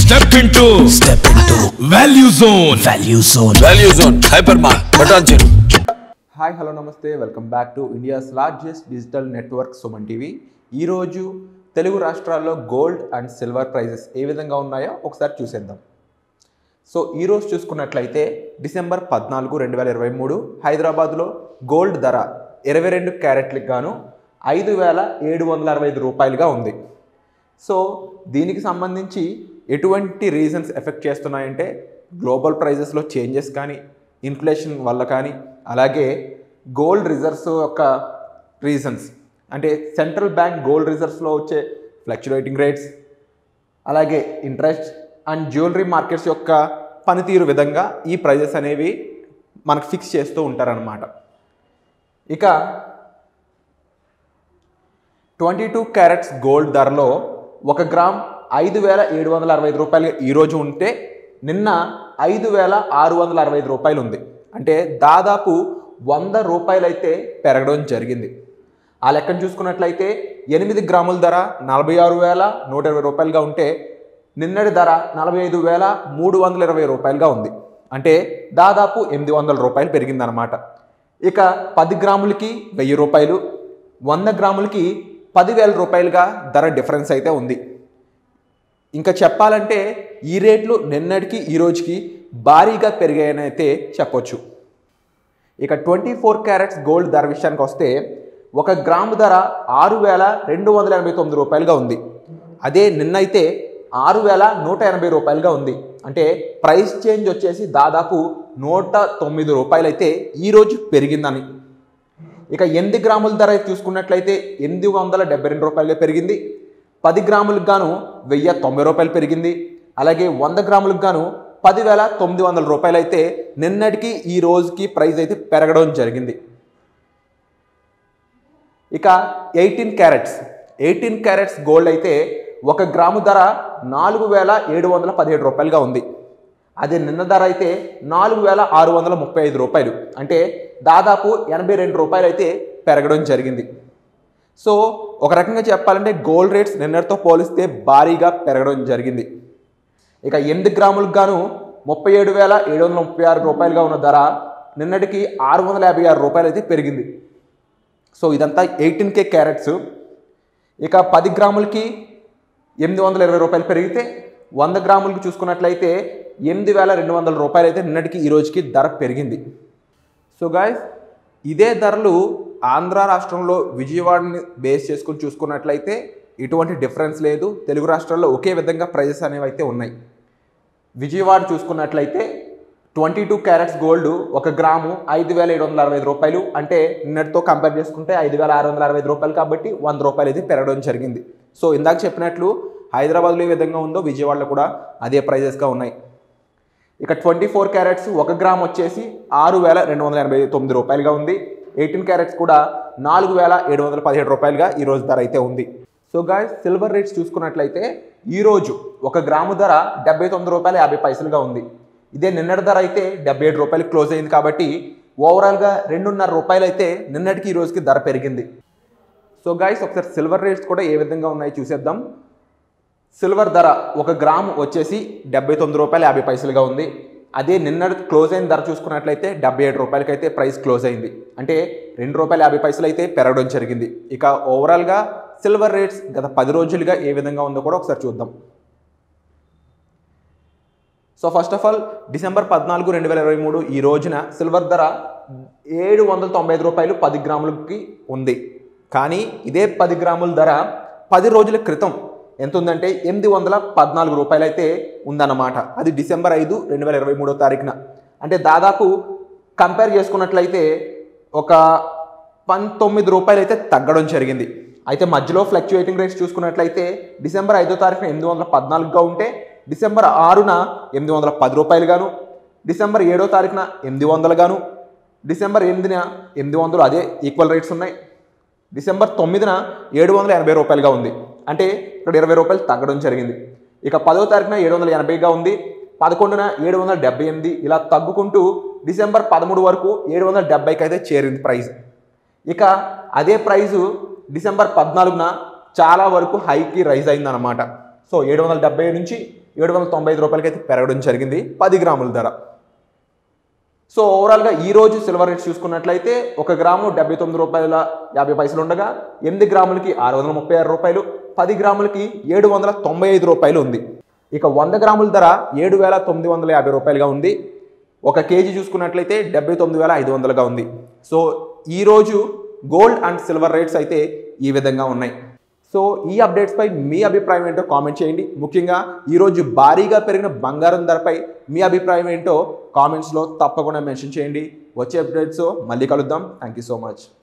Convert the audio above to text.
Step into Value Zone. Value Zone. Hypermart. Button. Hi, hello, namaste. Welcome back to India's largest digital network, Suman TV. ఈ రోజు తెలుగు రాష్ట్రాల్లో gold and silver prices ఏ విధంగా ఉన్నాయో ఒకసారి చూసేద్దాం. సో ఈ రోజు చూసుకున్నట్లయితే డిసెంబర్ 14, 2023 హైదరాబాద్లో గోల్డ్ ధర 22 క్యారెట్లకు గాను 5,765 రూపాయలుగా ఉంది. సో దీనికి సంబంధించి ఎటువంటి రీజన్స్ ఎఫెక్ట్ చేస్తున్నాయంటే గ్లోబల్ ప్రైజెస్లో చేంజెస్ కానీ, ఇన్ఫ్లేషన్ వల్ల కానీ, అలాగే గోల్డ్ రిజర్వ్స్ యొక్క రీజన్స్ అంటే సెంట్రల్ బ్యాంక్ గోల్డ్ రిజర్వ్స్లో వచ్చే ఫ్లక్చుయేటింగ్ రేట్స్, అలాగే ఇంట్రెస్ట్ అండ్ జ్యువెలరీ మార్కెట్స్ యొక్క పనితీరు విధంగా ఈ ప్రైజెస్ అనేవి మనకు ఫిక్స్ చేస్తూ ఉంటారన్నమాట. ఇక 22 క్యారెట్స్ గోల్డ్ ధరలో 1 గ్రామ్ 5,765 రూపాయలు ఈరోజు ఉంటే నిన్న 5,665 రూపాయలు ఉంది. అంటే దాదాపు 100 రూపాయలు అయితే పెరగడం జరిగింది. ఆ లెక్కను చూసుకున్నట్లయితే 8 గ్రాముల ధర 46,120 రూపాయలుగా ఉంటే నిన్నటి ధర 45,320 రూపాయలుగా ఉంది. అంటే దాదాపు 800 రూపాయలు పెరిగిందనమాట. ఇక 10 గ్రాములకి 1000 రూపాయలు, 100 గ్రాములకి 10,000 రూపాయలుగా ధర డిఫరెన్స్ అయితే ఉంది. ఇంకా చెప్పాలంటే ఈ రేట్లు నిన్నటికి ఈ రోజుకి భారీగా పెరిగాయని అయితే చెప్పొచ్చు. ఇక 24 క్యారెట్స్ గోల్డ్ ధర విషయానికి వస్తే 1 గ్రాము ధర 6,289 రూపాయలుగా ఉంది. అదే నిన్నైతే 6,180 రూపాయలుగా ఉంది. అంటే ప్రైస్ చేంజ్ వచ్చేసి దాదాపు 109 రూపాయలు అయితే ఈరోజు పెరిగిందని. ఇక 8 గ్రాముల ధర చూసుకున్నట్లయితే 872 రూపాయలుగా పెరిగింది. 10 గ్రాములకు గాను 1,090 రూపాయలు పెరిగింది. అలాగే 100 గ్రాములకు గాను 10,900 రూపాయలు అయితే నిన్నటికి ఈ రోజుకి ప్రైస్ అయితే పెరగడం జరిగింది. ఇక 18 క్యారెట్స్ గోల్డ్ అయితే 1 గ్రాము ధర 4,717 రూపాయలుగా ఉంది. అదే నిన్న ధర అయితే 4,635 రూపాయలు. అంటే దాదాపు 82 రూపాయలు అయితే పెరగడం జరిగింది. సో ఒక రకంగా చెప్పాలంటే గోల్డ్ రేట్స్ నిన్నటితో పోలిస్తే భారీగా పెరగడం జరిగింది. ఇక 8 గ్రాములకు గాను 37,736 రూపాయలుగా ఉన్న ధర నిన్నటికి 656 రూపాయలు అయితే పెరిగింది. సో ఇదంతా 18K క్యారెట్స్. ఇక 10 గ్రాములకి 820 రూపాయలు పెరిగితే 100 గ్రాములకి చూసుకున్నట్లయితే 8,200 రూపాయలు అయితే నిన్నటికి ఈ రోజుకి ధర పెరిగింది. సో గాయస్, ఇదే ధరలు ఆంధ్ర రాష్ట్రంలో విజయవాడని బేస్ చేసుకుని చూసుకున్నట్లయితే ఎటువంటి డిఫరెన్స్ లేదు. తెలుగు రాష్ట్రాల్లో ఒకే విధంగా ప్రైజెస్ అనేవి అయితే ఉన్నాయి. విజయవాడ చూసుకున్నట్లయితే 22 క్యారెట్స్ గోల్డ్ 1 గ్రాము 5,765 రూపాయలు. అంటే నిన్నటితో కంపేర్ చేసుకుంటే 5,665 రూపాయలు, కాబట్టి 100 రూపాయలు అయితే పెరగడం జరిగింది. సో ఇందాక చెప్పినట్లు హైదరాబాద్లో ఏ విధంగా ఉందో విజయవాడలో కూడా అదే ప్రైజెస్గా ఉన్నాయి. ఇక 24 క్యారెట్స్ 1 గ్రామ్ వచ్చేసి 6,289 రూపాయలుగా ఉంది. 18 క్యారెట్స్ కూడా 4,717 రూపాయలుగా ఈరోజు ధర అయితే ఉంది. సో గాయస్, సిల్వర్ రేట్స్ చూసుకున్నట్లయితే ఈరోజు 1 గ్రాము ధర 79 రూపాయలు 50 పైసలుగా ఉంది. ఇదే నిన్నటి ధర అయితే 77 రూపాయలు క్లోజ్ అయింది. కాబట్టి ఓవరాల్గా 2.5 రూపాయలు అయితే నిన్నటికి ఈ రోజుకి ధర పెరిగింది. సో గాయస్, ఒకసారి సిల్వర్ రేట్స్ కూడా ఏ విధంగా ఉన్నాయో చూసేద్దాం. సిల్వర్ ధర 1 గ్రాము వచ్చేసి 79 రూపాయలు 50 పైసలుగా ఉంది. అదే నిన్న క్లోజ్ అయిన ధర చూసుకున్నట్లయితే 77 రూపాయలకి అయితే ప్రైస్ క్లోజ్ అయింది. అంటే 2 రూపాయలు 50 పైసలు అయితే పెరగడం జరిగింది. ఇక ఓవరాల్గా సిల్వర్ రేట్స్ గత 10 రోజులుగా ఏ విధంగా ఉందో కూడా ఒకసారి చూద్దాం. So first of all December 14, 2023 ఈ రోజున సిల్వర్ ధర 795 రూపాయలు 10 గ్రాములకి ఉంది. కానీ ఇదే 10 గ్రాముల ధర 10 రోజుల క్రితం ఎంత ఉందంటే 814 రూపాయలు అయితే ఉందన్నమాట. అది డిసెంబర్ 5, 2023 తారీఖున. అంటే దాదాపు కంపేర్ చేసుకున్నట్లయితే ఒక 19 రూపాయలు అయితే తగ్గడం జరిగింది. అయితే మధ్యలో ఫ్లక్చుయేటింగ్ రేట్స్ చూసుకున్నట్లయితే డిసెంబర్ 5వ తారీఖున 814గా ఉంటే డిసెంబర్ 6న 810 రూపాయలు గాను, డిసెంబర్ 7వ తారీఖున 800 గాను, డిసెంబర్ 8న 800 అదే ఈక్వల్ రేట్స్ ఉన్నాయి. డిసెంబర్ 9న 780 రూపాయలుగా ఉంది. అంటే ఇక్కడ 20 రూపాయలు తగ్గడం జరిగింది. ఇక 10వ తారీఖున 780గా ఉంది, 11న 778, ఇలా తగ్గుకుంటూ డిసెంబర్ 13 వరకు 770కి అయితే చేరింది ప్రైస్. ఇక అదే ప్రైజు డిసెంబర్ 14న చాలా వరకు హైకి రైజ్ అయిందన్నమాట. సో 770 నుంచి 795 రూపాయలకి అయితే పెరగడం జరిగింది 10 గ్రాముల ధర. సో ఓవరాల్గా ఈ రోజు సిల్వర్ రేట్స్ చూసుకున్నట్లయితే 1 గ్రాము 79 రూపాయల 50 పైసలు ఉండగా 8 గ్రాములకి 636 రూపాయలు, 10 గ్రాములకి 795 రూపాయలు ఉంది. ఇక 100 గ్రాముల ధర 7,950 రూపాయలుగా ఉంది. 1 కేజీ చూసుకున్నట్లయితే 79,500గా ఉంది. సో ఈరోజు గోల్డ్ అండ్ సిల్వర్ రేట్స్ అయితే ఈ విధంగా ఉన్నాయి. సో ఈ అప్డేట్స్పై మీ అభిప్రాయం ఏంటో కామెంట్ చేయండి. ముఖ్యంగా ఈరోజు భారీగా పెరిగిన బంగారం ధరపై మీ అభిప్రాయం ఏంటో కామెంట్స్లో తప్పకుండా మెన్షన్ చేయండి. వచ్చే అప్డేట్స్ మళ్ళీ కలుద్దాం. Thank you so much.